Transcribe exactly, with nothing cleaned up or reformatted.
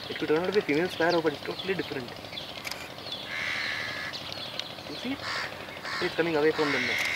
It could turn out to be a female sparrow, but it's totally different. You see? It's coming away from them now.